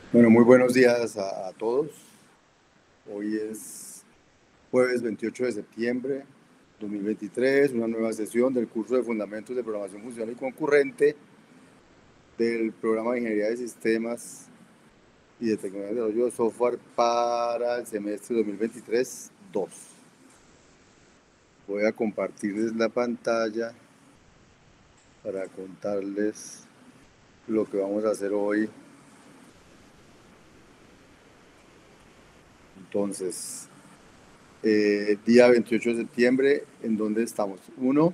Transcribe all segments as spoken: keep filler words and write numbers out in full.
Bueno, muy buenos días a, a todos. Hoy es jueves veintiocho de septiembre de dos mil veintitrés, una nueva sesión del curso de Fundamentos de Programación Funcional y Concurrente del programa de Ingeniería de Sistemas y de Tecnología de Desarrollo de Software para el semestre dos mil veintitrés dos. Voy a compartirles la pantalla para contarles lo que vamos a hacer hoy. Entonces, eh, día veintiocho de septiembre, ¿en dónde estamos? Uno,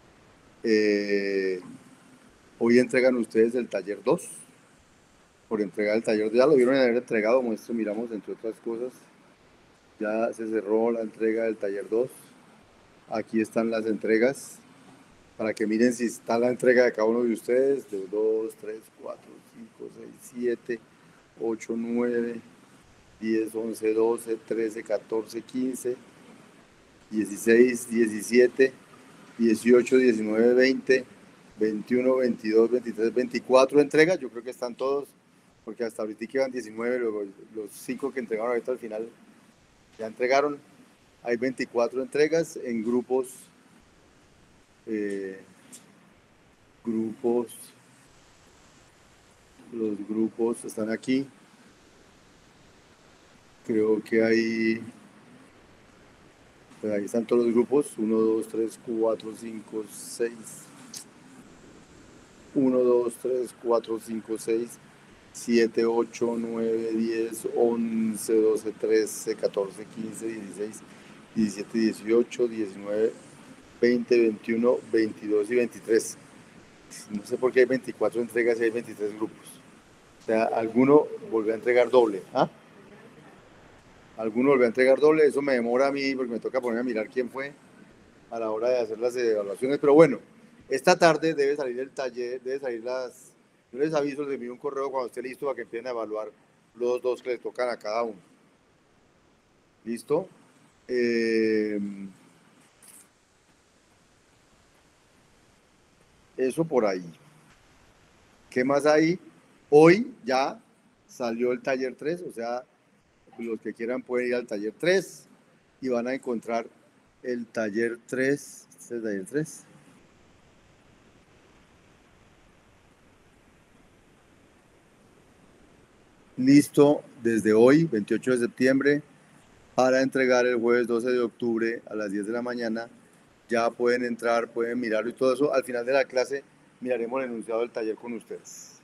eh, hoy entregan ustedes el taller dos, por entregar el taller. Ya lo vieron haber entregado, muestro, miramos entre otras cosas. Ya se cerró la entrega del taller dos. Aquí están las entregas, para que miren si está la entrega de cada uno de ustedes, de dos, tres, cuatro, cinco, seis, siete, ocho, nueve, diez, once, doce, trece, catorce, quince, dieciséis, diecisiete, dieciocho, diecinueve, veinte, veintiuno, veintidós, veintitrés, veinticuatro entregas. Yo creo que están todos, porque hasta ahorita quedan diecinueve, luego los cinco que entregaron ahorita al final ya entregaron. Hay veinticuatro entregas en grupos, eh, grupos, los grupos están aquí. Creo que hay, pues ahí están todos los grupos, uno, dos, tres, cuatro, cinco, seis, uno, dos, tres, cuatro, cinco, seis, siete, ocho, nueve, diez, once, doce, trece, catorce, quince, dieciséis, diecisiete, dieciocho, diecinueve, veinte, veintiuno, veintidós y veintitrés. No sé por qué hay veinticuatro entregas y hay veintitrés grupos. O sea, alguno volvió a entregar doble. ¿Ah? Alguno volvió a entregar doble. Eso me demora a mí porque me toca ponerme a mirar quién fue a la hora de hacer las evaluaciones. Pero bueno, esta tarde debe salir el taller, debe salir las... Yo les aviso, les envío un correo cuando esté listo para que empiecen a evaluar los dos que les tocan a cada uno. ¿Listo? Eh, eso por ahí. ¿Qué más hay? Hoy ya salió el taller tres, o sea, los que quieran pueden ir al taller tres y van a encontrar el taller tres. ¿Este es el taller tres? Listo desde hoy, veintiocho de septiembre, para entregar el jueves doce de octubre a las diez de la mañana. Ya pueden entrar, pueden mirarlo y todo eso. Al final de la clase miraremos el enunciado del taller con ustedes.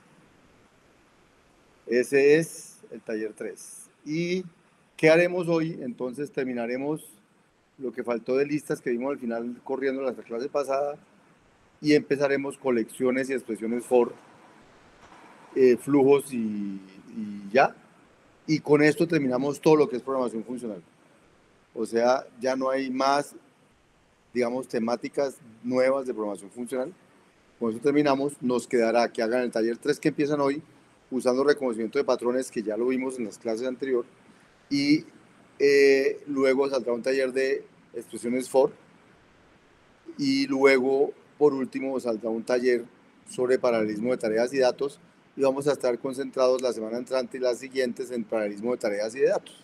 Ese es el taller tres. ¿Y qué haremos hoy? Entonces terminaremos lo que faltó de listas que vimos al final corriendo la clase pasada y empezaremos colecciones y expresiones for, eh, flujos y, y ya. Y con esto terminamos todo lo que es programación funcional. O sea, ya no hay más, digamos, temáticas nuevas de programación funcional. Con eso terminamos. Nos quedará que hagan el taller tres que empiezan hoy, usando reconocimiento de patrones, que ya lo vimos en las clases anteriores. Y eh, luego saldrá un taller de expresiones for. Y luego, por último, saldrá un taller sobre paralelismo de tareas y datos. Y vamos a estar concentrados la semana entrante y las siguientes en paralelismo de tareas y de datos.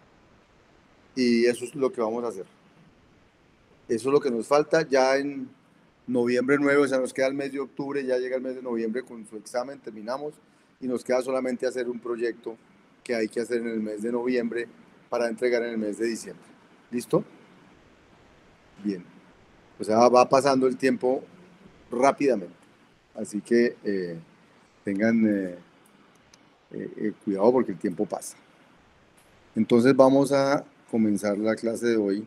Y eso es lo que vamos a hacer. Eso es lo que nos falta. Ya en noviembre nueve, o sea, nos queda el mes de octubre, ya llega el mes de noviembre con su examen, terminamos y nos queda solamente hacer un proyecto que hay que hacer en el mes de noviembre para entregar en el mes de diciembre. ¿Listo? Bien. O sea, va pasando el tiempo rápidamente. Así que eh, tengan eh, eh, eh, cuidado porque el tiempo pasa. Entonces vamos a comenzar la clase de hoy.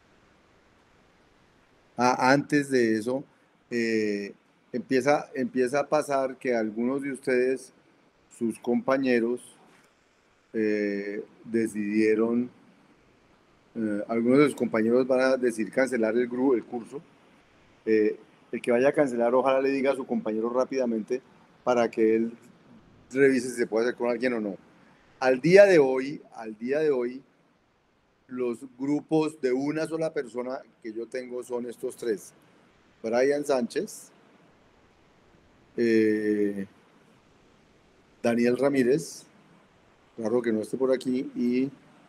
Ah, antes de eso, eh, empieza, empieza a pasar que algunos de ustedes, sus compañeros, eh, decidieron, eh, algunos de sus compañeros van a decidir cancelar el, gru- el curso. Eh, el que vaya a cancelar, ojalá le diga a su compañero rápidamente para que él revise si se puede hacer con alguien o no. Al día de hoy, al día de hoy, los grupos de una sola persona que yo tengo son estos tres. Brian Sánchez, eh, Daniel Ramírez raro que no esté por aquí, y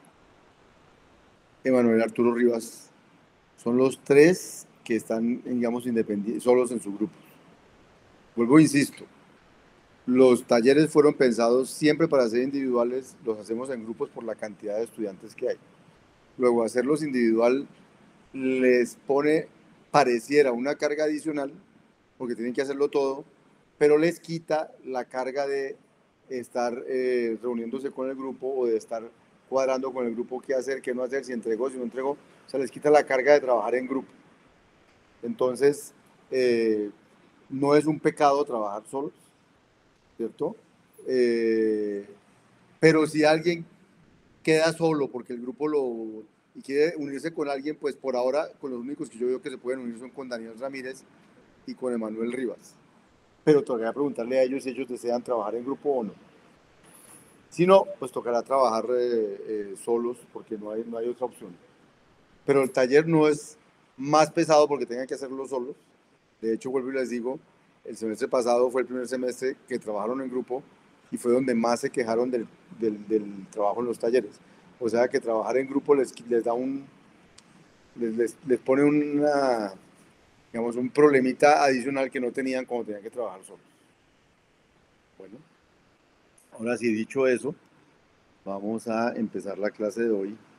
Emanuel Arturo Rivas. Son los tres que están, digamos, independientes, solos en su grupo. Vuelvo, insisto, los talleres fueron pensados siempre para ser individuales, los hacemos en grupos por la cantidad de estudiantes que hay. Luego, hacerlos individual les pone, pareciera, una carga adicional, porque tienen que hacerlo todo, pero les quita la carga de estar eh, reuniéndose con el grupo o de estar cuadrando con el grupo qué hacer, qué no hacer, si entregó, si no entregó. O sea, les quita la carga de trabajar en grupo. Entonces, eh, no es un pecado trabajar solos, ¿cierto? Eh, pero si alguien queda solo porque el grupo lo y quiere unirse con alguien, pues por ahora con los únicos que yo veo que se pueden unir son con Daniel Ramírez y con Emanuel Rivas. Pero tocaría preguntarle a ellos si ellos desean trabajar en grupo o no. Si no, pues tocará trabajar eh, eh, solos porque no hay, no hay otra opción. Pero el taller no es más pesado porque tengan que hacerlo solos. De hecho, vuelvo y les digo, el semestre pasado fue el primer semestre que trabajaron en grupo y fue donde más se quejaron del, del, del trabajo en los talleres. O sea que trabajar en grupo les, les da un, les, les, les pone una, digamos, un problemita adicional que no tenían cuando tenían que trabajar solos. Bueno, ahora sí, dicho eso, vamos a empezar la clase de hoy.